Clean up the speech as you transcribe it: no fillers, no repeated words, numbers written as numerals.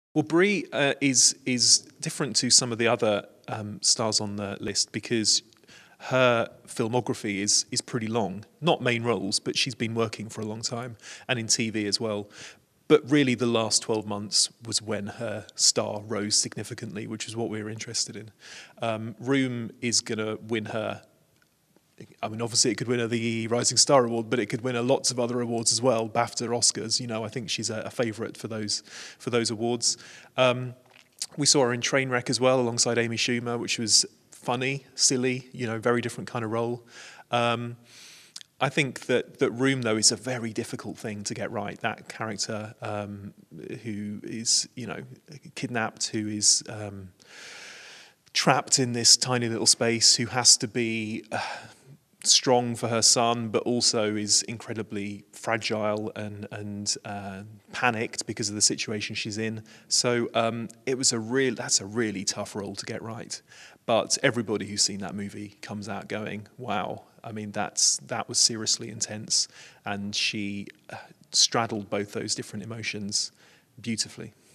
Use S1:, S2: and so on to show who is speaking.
S1: Well, Brie is different to some of the other stars on the list because her filmography is pretty long. Not main roles, but she's been working for a long time and in TV as well. But really, the last 12 months was when her star rose significantly, which is what we were interested in. Room is going to win her. I mean, obviously, it could win her the Rising Star Award, but it could win her lots of other awards as well, BAFTA, Oscars. You know, I think she's a favourite for those awards. We saw her in Trainwreck as well, alongside Amy Schumer, which was funny, silly. You know, very different kind of role. I think that Room, though, is a very difficult thing to get right. That character who is, you know, kidnapped, who is trapped in this tiny little space, who has to be strong for her son, but also is incredibly fragile and panicked because of the situation she's in. So that's a really tough role to get right. But everybody who's seen that movie comes out going, wow. I mean, that was seriously intense, and she straddled both those different emotions beautifully.